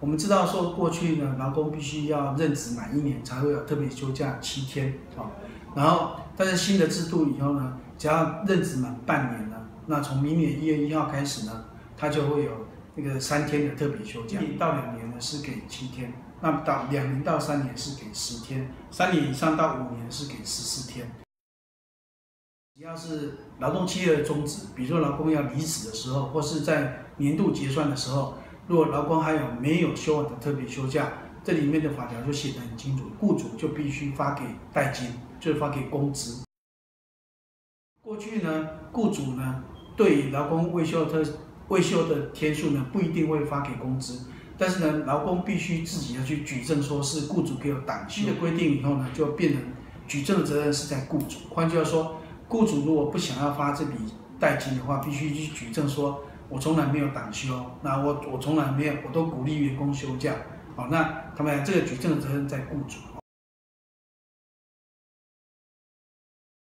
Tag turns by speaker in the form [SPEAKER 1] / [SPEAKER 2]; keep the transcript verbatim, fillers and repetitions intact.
[SPEAKER 1] 们知道说过去呢，劳工必须要任职满一年才会有特别休假七天啊、哦。然后，但是新的制度以后呢，只要任职满半年呢，那从明年一月一号开始呢，它就会有那个三天的特别休假。一到两年呢是给七天，那到两年到三年是给十天，三年以上到五年是给十四天。只要是劳动契约的终止，比如说劳工要离职的时候，或是在年度结算的时候，如果劳工还有没有休完的特别休假，这里面的法条就写得很清楚，雇主就必须发给代金，就是发给工资。过去呢，雇主呢对于劳工未休特未休的天数呢，不一定会发给工资，但是呢，劳工必须自己要去举证，说是雇主给我档休的规定以后呢，就变成举证的责任是在雇主。换句话说，雇主如果不想要发这笔代金的话，必须去举证说，我从来没有档休，那我我从来没有，我都鼓励员工休假，好，那他们这个举证的责任在雇主。